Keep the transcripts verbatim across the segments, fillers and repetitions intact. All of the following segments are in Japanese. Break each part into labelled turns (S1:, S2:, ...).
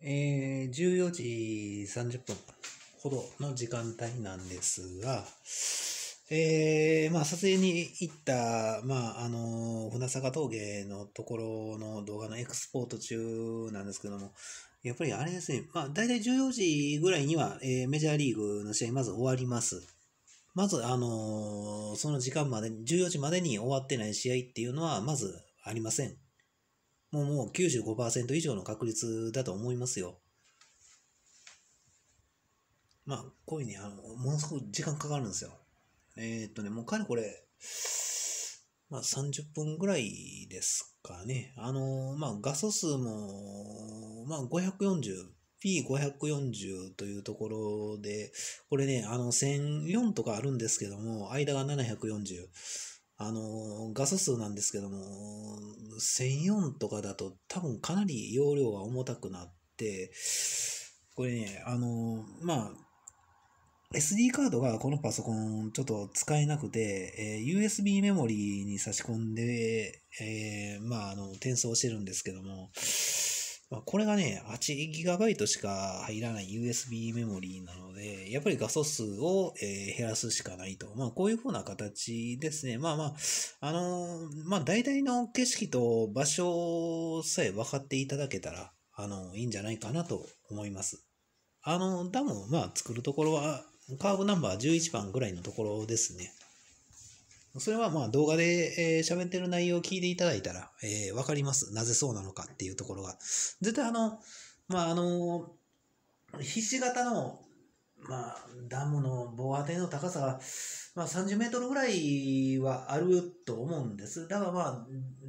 S1: えー、じゅうよじさんじゅっぷんほどの時間帯なんですが、えー、まあ、撮影に行った、まあ、あの、船坂峠のところの動画のエクスポート中なんですけども、やっぱりあれですね、まあ、大体じゅうよじぐらいには、えーメジャーリーグの試合まず終わります。まず、あのその時間までに、じゅうよじまでに終わってない試合っていうのは、まずありません。もうもうきゅうじゅうごパーセント以上の確率だと思いますよ。まあ、こういうふうに、あの、ものすごく時間かかるんですよ。えーっとね、もうかれこれ、まあさんじゅっぷんぐらいですかね。あの、まあ画素数も、まあごひゃくよんじゅう、ピーごひゃくよんじゅう というところで、これね、あのせんよんとかあるんですけども、間がななひゃくよんじゅう。あの、画素数なんですけども、せんよんとかだと多分かなり容量が重たくなって、これね、あの、まあ、エスディー カードがこのパソコンちょっと使えなくて、えー ユーエスビー メモリに差し込んで、えーまあ、あの、転送してるんですけども、まあ、これがね、はちギガバイト しか入らない ユーエスビー メモリなので、やっぱり画素数を、えー減らすしかないと。まあ、こういう風な形ですね。まあまあ、あのーまあ、大体の景色と場所さえ分かっていただけたら、あの、いいんじゃないかなと思います。あの、ダムをまあ作るところは、カーブナンバーじゅういちばんぐらいのところですね。それはまあ動画で、えー喋ってる内容を聞いていただいたら、えーわかります。なぜそうなのかっていうところが。絶対あの、まああの、ひし形の、まあ、ダムの防波堤の高さが、まあ、さんじゅうメートルぐらいはあると思うんです。だからまあ、うん、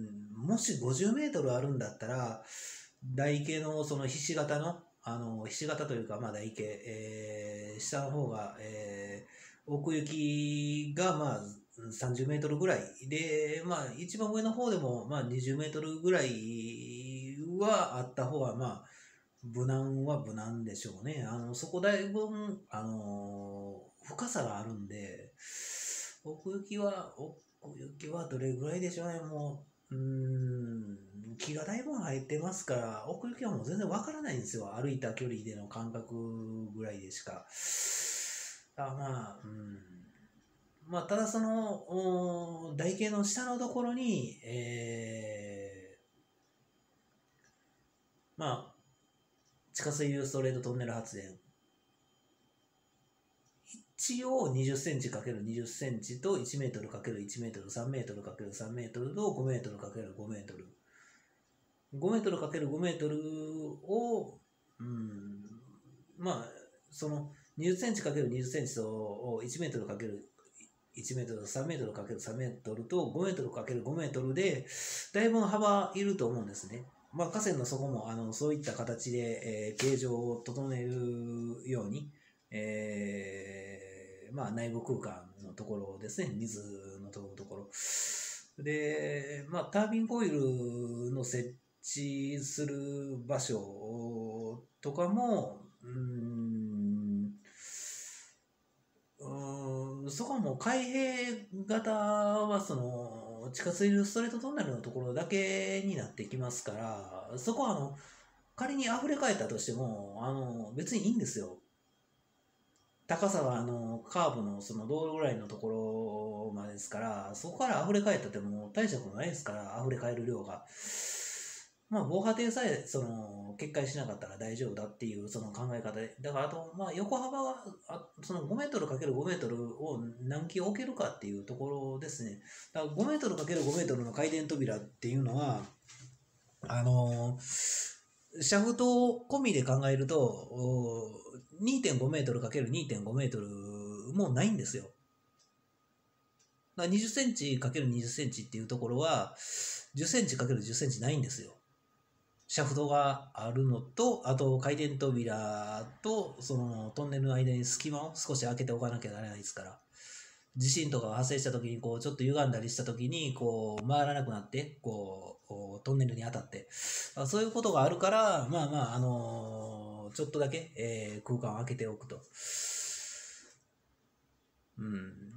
S1: もしごじゅうメートルあるんだったら、台形のそのひし形の、あの、ひし形というか、まあ台形、えー下の方が、えー奥行きがまあさんじゅうメートルぐらいで、まあ一番上の方でもまあにじゅうメートルぐらいはあった方がまあ無難は無難でしょうね。あの、そこだいぶ、あの、深さがあるんで、奥行きは、奥行きはどれぐらいでしょうね。もう、うーん、木がだいぶ入ってますから、奥行きはもう全然わからないんですよ。歩いた距離での感覚ぐらいでしか。あまあ、うん。まあ、ただその、お台形の下のところに、えー、まあ、地下水流ストレートトンネル発電。一応にじゅっセンチ ×にじゅっセンチといちメートル ×いちメートル、さんメートル ×さんメートルとごメートル ×ごメートル。ごメートル ×ごメートルを、うん、まあ、そのにじゅっセンチ ×にじゅっセンチといちメートル ×いちメートル、さんメートル ×さんメートルとごメートル ×ごメートルで、だいぶ幅いると思うんですね。まあ、河川の底もあのそういった形で、えー形状を整えるように、えーまあ、内部空間のところですね、水のところ。で、まあ、タービンコイルの設置する場所とかも、うーん、うーんそこはもう開閉型はその地下水流ストレートトンネルのところだけになってきますから、そこはあの仮に溢れ返ったとしてもあの別にいいんですよ。高さはあのカーブのその道路ぐらいのところまでですから、そこから溢れ返ったってもう大したことないですから、溢れ返る量が。まあ、防波堤さえその決壊しなかったら大丈夫だっていうその考え方で、だからあと、まあ、横幅があそのごメートル ×ご メートルを何基置けるかっていうところですね。だからごメートル ×ご メートルの回転扉っていうのは、あのシャフト込みで考えると、にてんごメートル ×にてんご メートルもうないんですよ。だからにじゅっセンチ ×にじゅっセンチっていうところは、じゅっセンチ ×じゅっセンチないんですよ。シャフトがあるのと、あと回転扉と、そのトンネルの間に隙間を少し開けておかなきゃならないですから。地震とかが発生した時に、こう、ちょっと歪んだりした時に、こう、回らなくなって、こう、トンネルに当たって。そういうことがあるから、まあまあ、あのーちょっとだけ、えー空間を開けておくと。 うん。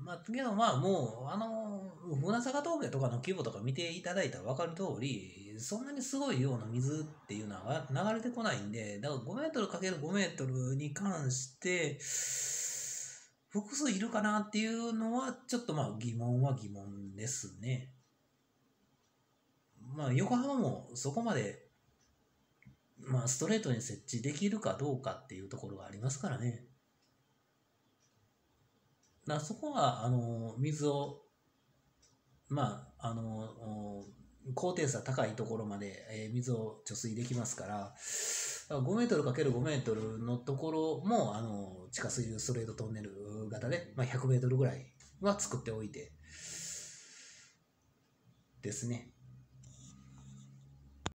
S1: まあ、けどまあもう、あの、船坂峠とかの規模とか見ていただいたら分かる通り、そんなにすごい量の水っていうのは流れてこないんで、だからごメートルかけるごメートルに関して、複数いるかなっていうのは、ちょっとまあ疑問は疑問ですね。まあ横浜もそこまで、まあストレートに設置できるかどうかっていうところがありますからね。だからそこは、あの、水を、まあ、あの、高低差高いところまで、えー水を貯水できますから、ごメートルかけるごメートルのところも、あの、地下水ストレートトンネル型で、まあ、ひゃくメートルぐらいは作っておいてですね。